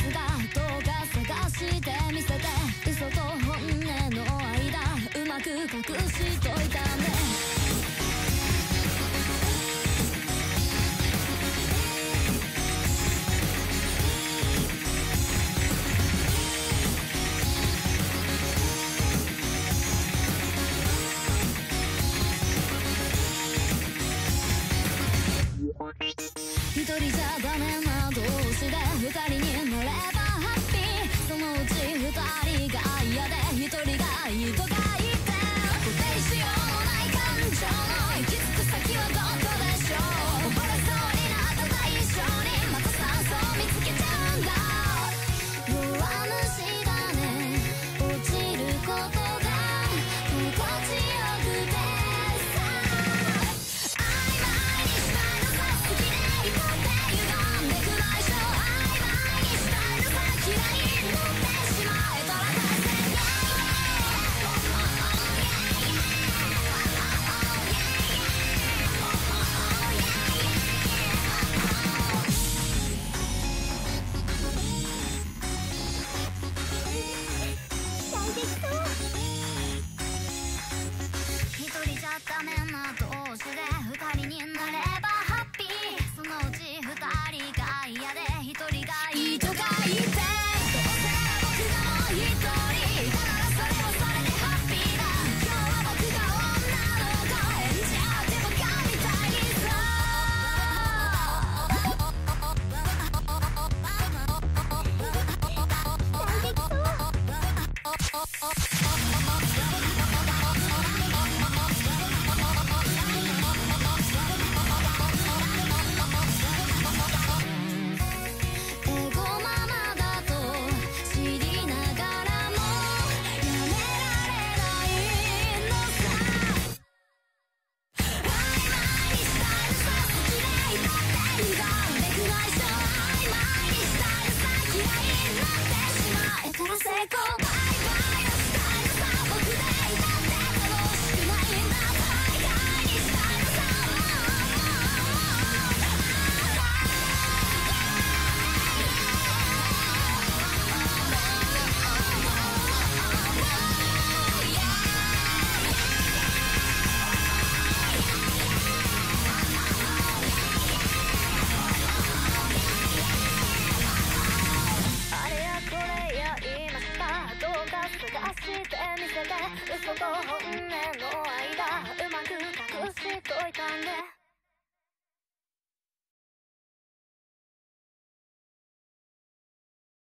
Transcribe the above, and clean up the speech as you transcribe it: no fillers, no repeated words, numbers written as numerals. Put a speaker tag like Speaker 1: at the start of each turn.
Speaker 1: がどうか探してみせて、嘘と本音の間うまく隠しといたね。一人じゃダメな同士で二人になればハッピー。そのうち二人が嫌で一人がいいとか言って、固定しようもない感情の行き着く先はどこでしょう。溺れそうになった対象にまた酸素を見つけちゃうんだ。弱虫だね、落ちることが心地よくてダメな同士で二人になればハッピー。そのうち二人が嫌で一人がいいとか言って、どうせ僕がもう一人いたならそれはそれでハッピーだ。今日は僕が女の子演じちゃってバカみたいにさ。探してみせて、嘘と本音の間うまく隠しといたんで。